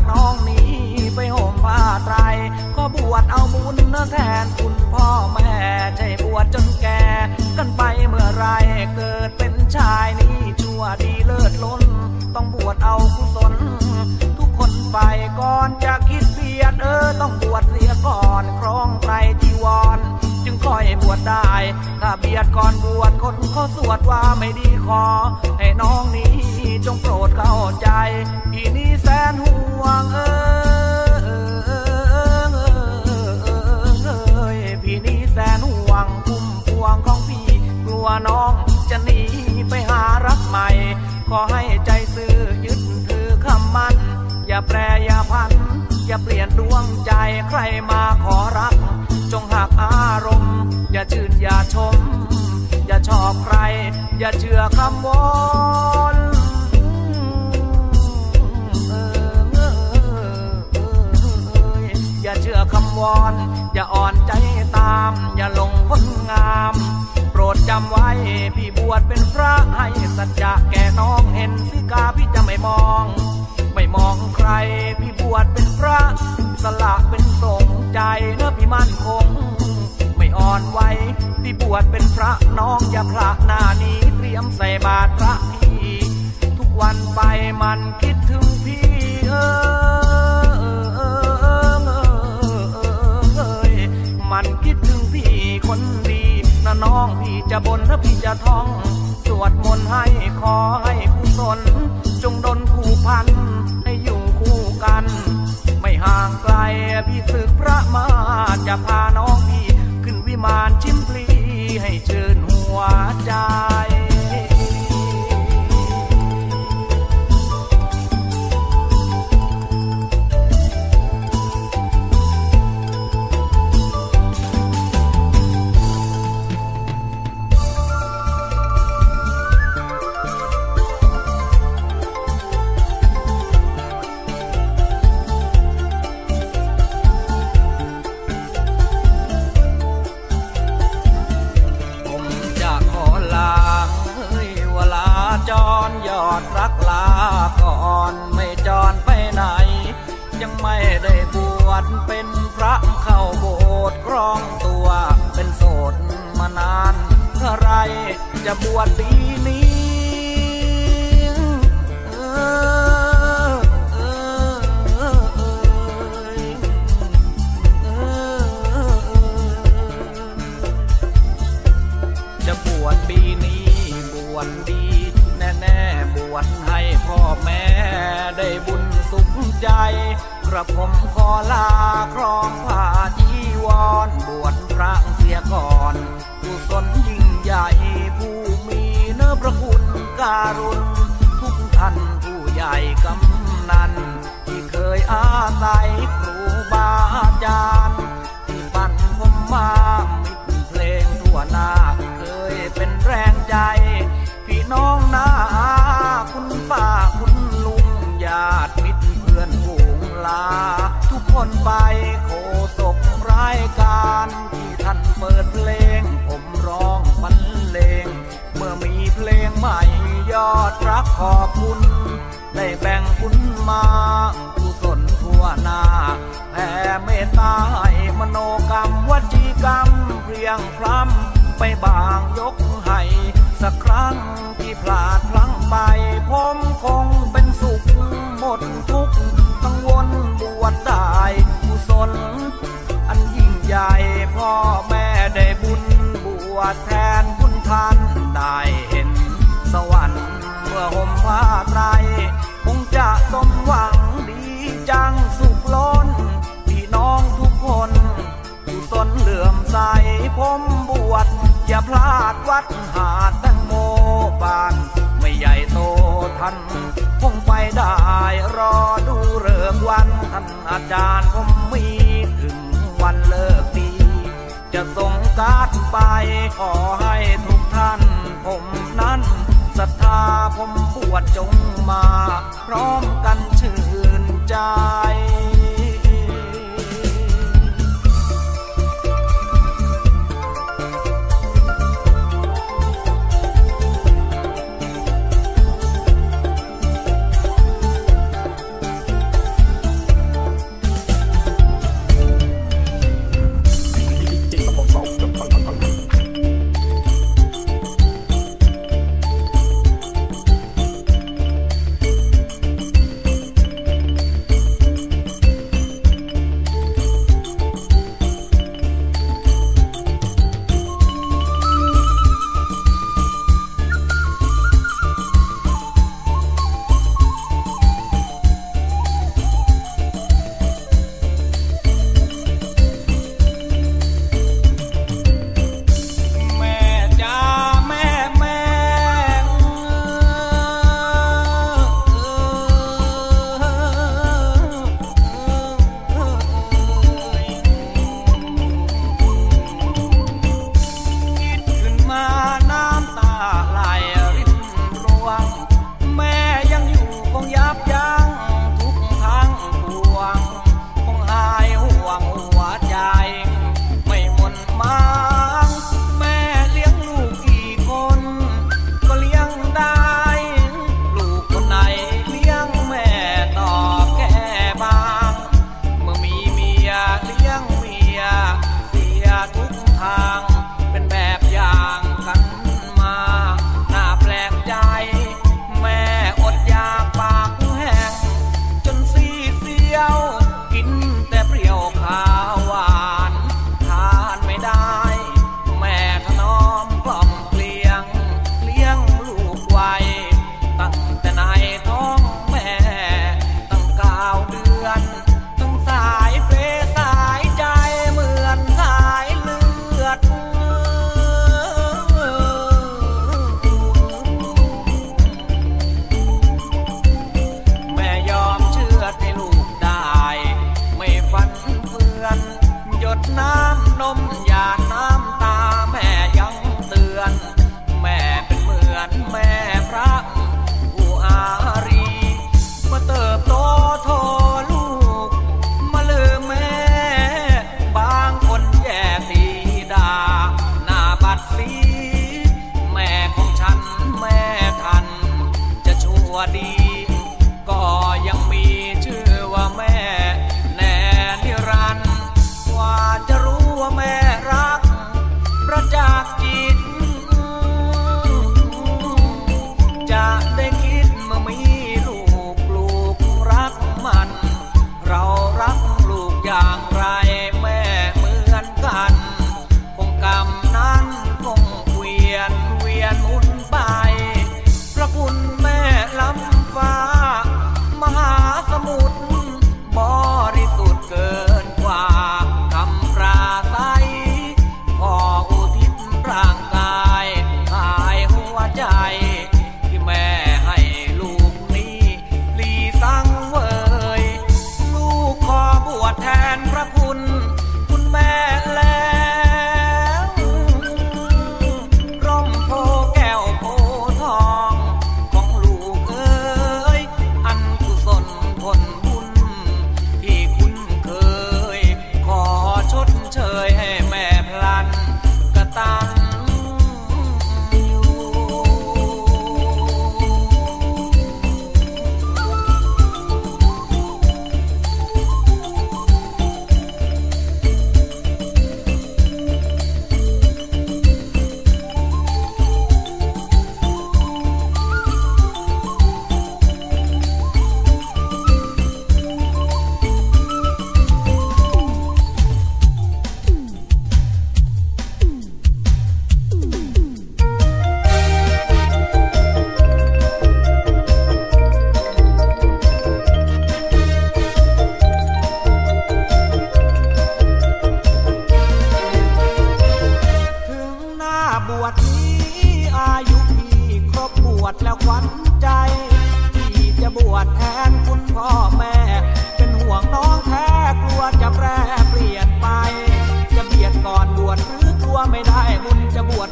น้องนี้ไปห่มผ้าไตรขอบวชเอาบุญแทนคุณพ่อแม่ใช่บวชจนแก่กันไปเมื่อไรเกิดเป็นชายนี้ชั่วดีเลิศล้นต้องบวชเอากุศลทุกคนไปก่อนจะคิดเบียดต้องบวชเสียก่อนครองไตรจีวรจึงค่อยบวชได้ถ้าเบียดก่อนบวชคนเขาสวดว่าไม่ดีขอให้น้องนี้จงโปรดเข้าใจพี่นี้แสนห่วงพี่นี้แสนห่วงพุ่มพวงของพี่กลัวน้องจะหนีไปหารักใหม่ขอให้ใจซื่อยึดถือคำมั่นอย่าแปรอย่าพันอย่าเปลี่ยนดวงใจใครมาขอรักจงหักอารมณ์อย่าชื่นอย่าชมอย่าชอบใครอย่าเชื่อคำวอนอย่าเชื่อคำวอนอย่าอ่อนใจตามอย่าหลงคนงามโปรดจำไว้พี่บวชเป็นพระให้สัจจะแก่น้องเห็นสิกาพี่จะไม่มองใครพี่บวชเป็นพระสละเป็นสงฆ์ใจเนื้อพี่มั่นคงไม่อ่อนไหวพี่บวชเป็นพระน้องอย่าพลาดหน้านี้เตรียมใส่บาตรพระพี่ทุกวันไปมันคิดถึงพี่มันคิดถึงพี่คนดีนะน้องพี่จะบ่นนะพี่จะท่องสวดมนต์ให้ขอให้กุศลจงดลคู่พันให้อยู่คู่กันไม่ห่างไกลพี่ศึกพระมาจะพาน้องพี่ขึ้นวิมานชิมพลีให้ชื่นหัวใจยอดรักลาก่อนไม่จรไปไหนยังไม่ได้บวชเป็นพระเข้าโบสถ์ครองตัวเป็นโสดมานานเท่าไรจะบวชปีนี้จะบวชปีนี้บวชดีแน่บวชให้พ่อแม่ได้บุญสุขใจกระผมขอลาครองผ้าจีวรบวชพระเสียก่อนกุศลยิ่งใหญ่ผู้มีเนื้อพระคุณการุณทุกท่านผู้ใหญ่กำนันที่เคยอาศัยครูบาอาจารย์ที่ปั่นผมมามิตรเพลงทั่วหน้าเคยเป็นแรงใจพี่น้องนาคุณป้าคุณลุงญาติมิตรเพื่อนฝูงลาทุกคนไปโคศกรายการที่ท่านเปิดเพลงผมร้องบรรเลงเมื่อมีเพลงใหม่ยอดรักขอบคุณได้แบ่งบุญมากุศลทั่วหน้าแผ่เมตตาให้มโนกรรมวจีกรรมเพียงพร้ำไปบางยกให้สักครั้งที่พลาดพลั้งไปผมคงเป็นสุขหมดทุกกังวลบวชได้กุศลอันยิ่งใหญ่พ่อแม่ได้บุญบวชแทนคุณท่านได้เห็นสวรรค์เมื่อห่มผ้าไตรคงจะสมหวังดีจังสุขล้นพี่น้องทุกคนกุศลเหลื่อมใสผมบวชอย่าพลาดวัดหาดแตงโมบ้านไม่ใหญ่โตท่านคงไปได้รอดูฤกษ์วันท่านอาจารย์ผมมีถึงวันเลิกดีจะส่งการ์ดไปขอให้ทุกท่านผมนั้นศรัทธาผมบวชจงมาพร้อมกันชื่นใจ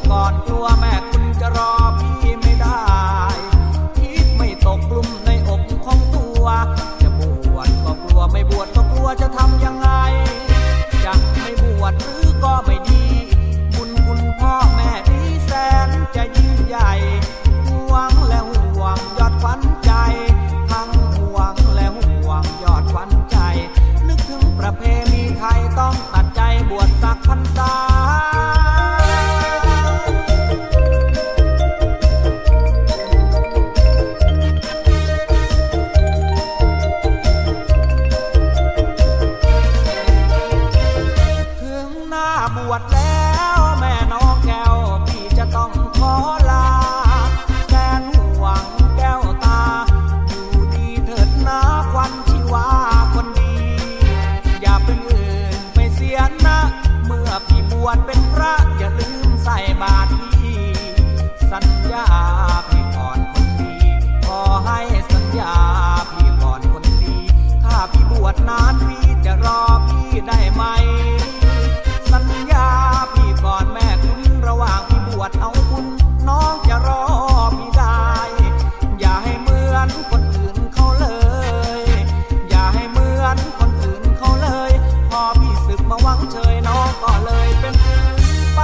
ก่อนกลัวแม่คุณจะรอพี่ไม่ได้คิดไม่ตกกลุ่มในอกของตัวจะบวชก็กลัวไม่บวชก็กลัวจะทำยังไงจะไม่บวชหรือก็ไม่ดีบุญคุณพ่อแม่ดีแสนจะยิ่งใหญ่ห่วงและห่วงยอดฝันใจทั้งห่วงและห่วงยอดฝันใจนึกถึงประเพณีไทยต้องตัดใจบวชสักพรรษาถึงหน้าบวชแล้วแม่น้องแก้วพี่จะต้องขอลาแสนห่วงแก้วตาอยู่ดีเถิดนะควันชีวาคนดีอย่าเป็นอื่นไปเสียนะเมื่อพี่บวชเป็นพระอย่าลืมใส่บาตรพี่สัญญาพี่ก่อนคนดีขอให้สัญญาพี่ก่อนคนดีถ้าพี่บวชนานพี่จะรอพี่ได้ไหมสัญญาพี่ก่อนแม่คุณระหว่างพี่บวชเอาบุญน้องจะรอพี่ได้อย่าให้เหมือนคนอื่นเขาเลยอย่าให้เหมือนคนอื่นเขาเลยพอพี่ศึกมาหวังเชยน้องก็เลยเป็นอื่นไป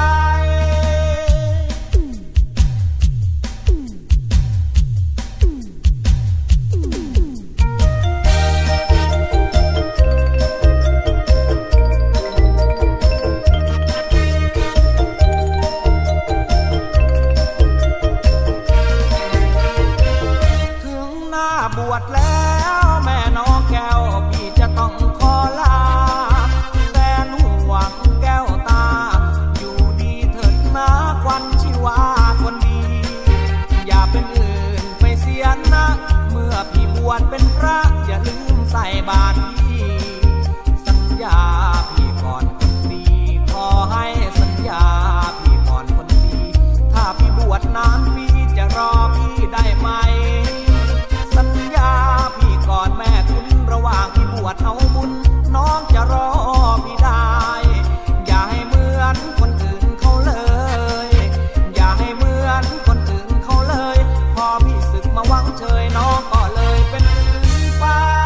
บวชแล้วแม่น้องแก้วพี่จะต้องขอลาแสนห่วงแก้วตาอยู่ดีเถิดนะควันชีวาคนดีอย่าเป็นอื่นไปเสียนะเมื่อพี่บวชเป็นพระอย่าลืมใส่บาตรพี่สัญญาพี่ก่อนคนดีขอให้สัญญาพี่ก่อนคนดีถ้าพี่บวชนานพี่จะรอพี่ได้ไหมสัญญาพี่ก่อนแม่คุณระหว่างพี่บวชเอาบุญน้องจะรอพี่ได้อย่าให้เหมือนคนอื่นเขาเลยอย่าให้เหมือนคนอื่นเขาเลยพอพี่ศึกมาหวังเชยน้องก็เลยเป็นอื่นไป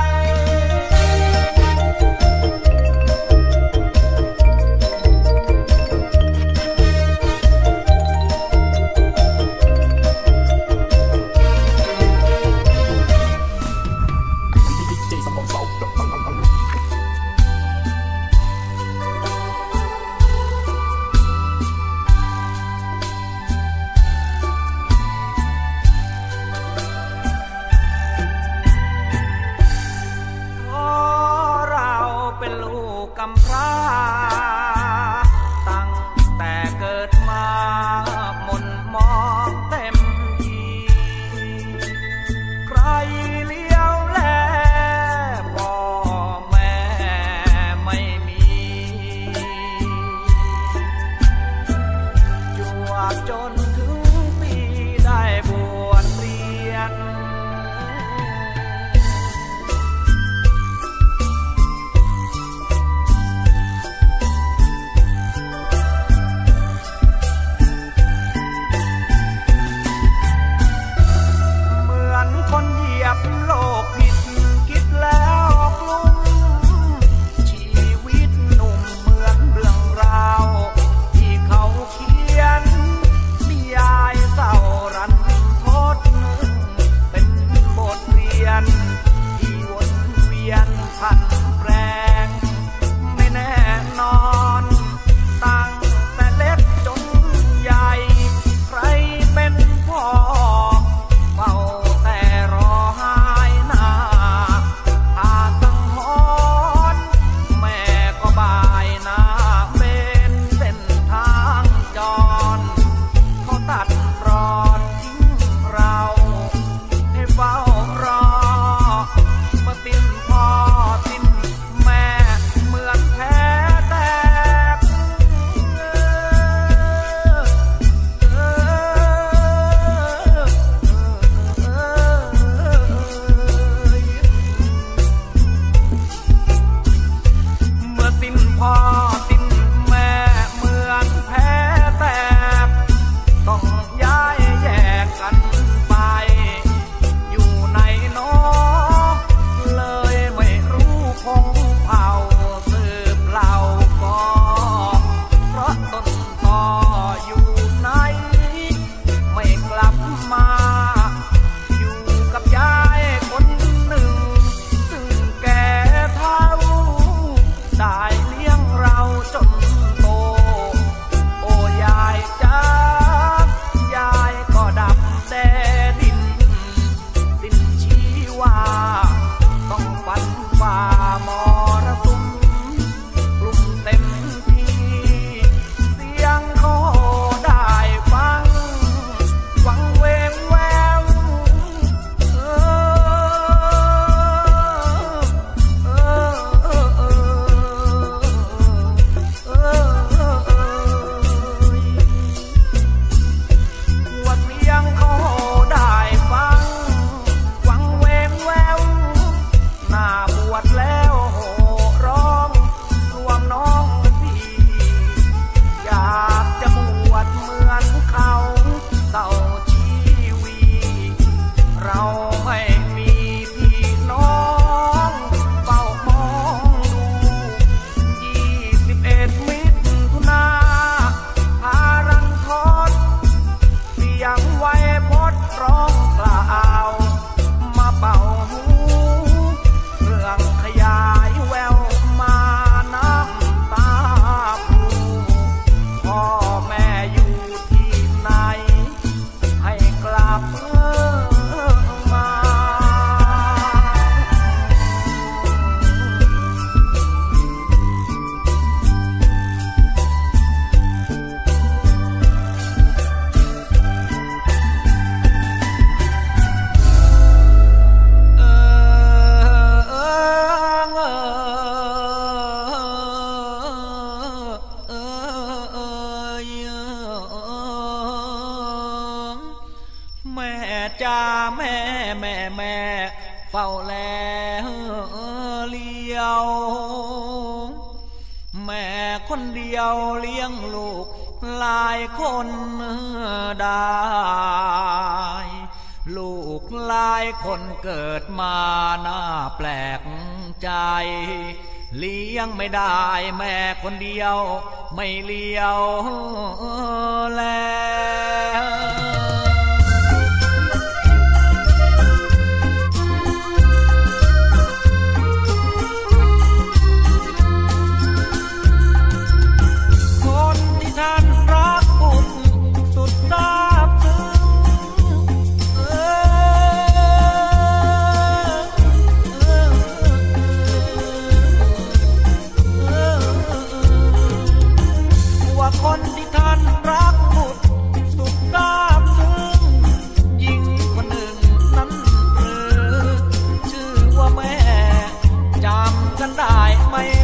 เป็นลูกกำพร้าตั้งแต่เกิดมามนมองเต็มทีใครเลี้ยวแลพ่อแม่ไม่มีอยู่จนถึงปีได้บวชเรียนคนเหยียบโลกผิดคิดแล้วกลุ้มชีวิตหนุ่มเหมือนเรื่องราวที่เขาเขียนนิยายเศร้ารันทดเป็นบทเรียนที่วนเวียนพันแปรไม่แน่นอนตั้งแต่เล็กจนใหญ่ใครเป็นพ่อเฝ้ามฝ้าแลเลี้ยว แม่คนเดียวเลี้ยงลูกหลายคนได้ ลูกหลายคนเกิดมาน่าแปลกใจเลี้ยงไม่ได้แม่คนเดียวไม่เลี้ยวแลคนที่ท่านรักบุตรสุดซาบซึ้งคนที่ท่านรักบุตรสุดซาบซึ้งหญิงคนหนึ่งนั้นหรือชื่อว่าแม่จำกันได้ไหม